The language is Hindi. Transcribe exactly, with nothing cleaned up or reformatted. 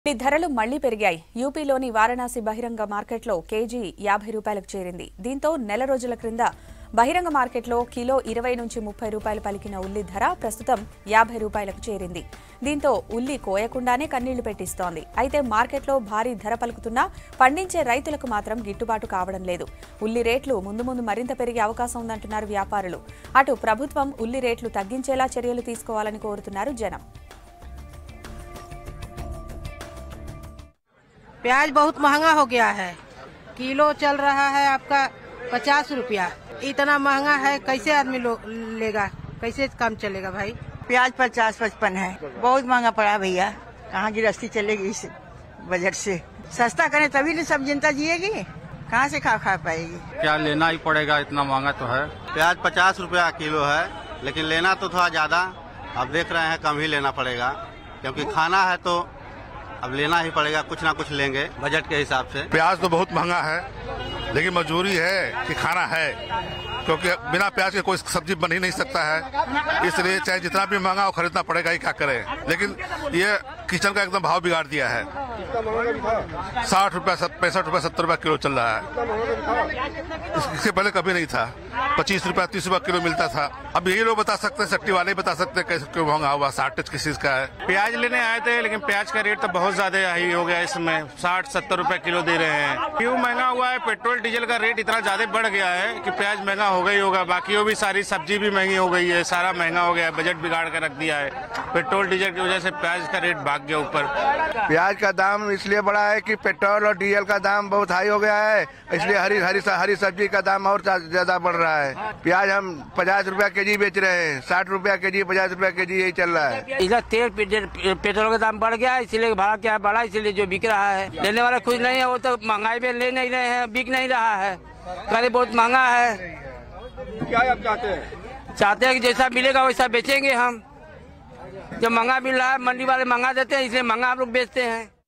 ధరలు మళ్లీ పెరిగాయి. యూపీలోని వారణాసి బహిరంగ మార్కెట్లో కేజీ యాభై రూపాయలకు చేరింది. దీంతో నెల రోజుల క్రింద బహిరంగ మార్కెట్లో కిలో ఇరవై నుంచి ముప్పై రూపాయలు పలికిన ఉల్లి ధర ప్రస్తుతం యాభై రూపాయలకు చేరింది. దీంతో ఉల్లి కోయకుండానే కన్నీళ్లు పెట్టిస్తోంది. అయితే మార్కెట్లో భారీ ధర పలుకుతున్నా పండించే రైతులకు మాత్రం గిట్టుబాటు కావడం లేదు. ఉల్లి రేట్లు ముందు ముందు మరింత పెరిగే అవకాశం ఉందంటున్నారు వ్యాపారులు. అటు ప్రభుత్వం ఉల్లి రేట్లు తగ్గించేలా చర్యలు తీసుకోవాలని కోరుతున్నారు జనం. प्याज बहुत महंगा हो गया है। किलो चल रहा है आपका पचास रुपया। इतना महंगा है, कैसे आदमी लोग लेगा, कैसे काम चलेगा भाई। प्याज पचास पचपन है, बहुत महंगा पड़ा भैया। कहाँ गृहस्थी चलेगी इस बजट से? सस्ता करें तभी न सब जनता जिएगी, कहाँ से खा खा पाएगी। क्या लेना ही पड़ेगा, इतना महंगा तो है। प्याज पचास रुपया किलो है, लेकिन लेना तो थोड़ा ज्यादा। अब देख रहे हैं कम ही लेना पड़ेगा, क्योंकि खाना है तो अब लेना ही पड़ेगा, कुछ ना कुछ लेंगे बजट के हिसाब से। प्याज तो बहुत महंगा है, लेकिन मजबूरी है कि खाना है, क्योंकि बिना प्याज के कोई सब्जी बन ही नहीं सकता है। इसलिए चाहे जितना भी महंगा हो खरीदना पड़ेगा ही, क्या करें। लेकिन ये किचन का एकदम भाव बिगाड़ दिया है। साठ रुपया पैंसठ रुपया सत्तर रुपया किलो चल रहा है। इससे पहले कभी नहीं था। पच्चीस रुपया तीस रुपया किलो मिलता था। अब यही लोग बता सकते हैं, सट्टी वाले बता सकते हैं कैसे क्यों महंगा हुआ। साठ किस चीज का है। प्याज लेने आए थे, लेकिन प्याज का रेट तो बहुत ज्यादा हाई हो गया। इसमें साठ सत्तर रुपए किलो दे रहे हैं। क्यों महंगा हुआ है? पेट्रोल डीजल का रेट इतना ज्यादा बढ़ गया है कि प्याज महंगा हो गई होगा। बाकी वो भी सारी सब्जी भी महंगी हो गई है, सारा महंगा हो गया है, बजट बिगाड़ कर रख दिया है। पेट्रोल डीजल की वजह से प्याज का रेट भाग गया ऊपर। प्याज का दाम इसलिए बढ़ा है कि पेट्रोल और डीजल का दाम बहुत हाई हो गया है, इसलिए हरी हरी हरी सब्जी का दाम और ज्यादा बढ़ रहा है। प्याज हम पचास रुपया के जी बेच रहे हैं, साठ रुपया के जी पचास रुपया के जी यही चल रहा है। इधर तेल पेट्रोल का दाम बढ़ गया है, इसलिए भाड़ा क्या बढ़ा, इसलिए जो बिक रहा है। लेने वाला खुश नहीं है, वो तो महंगाई में ले नहीं रहे हैं, बिक नहीं रहा है। कहीं बहुत महंगा है। क्या आप चाहते हैं? चाहते हैं कि जैसा मिलेगा वैसा बेचेंगे हम। जो महंगा मिल रहा है मंडी वाले महंगा देते हैं, इसलिए महंगा हम लोग बेचते हैं।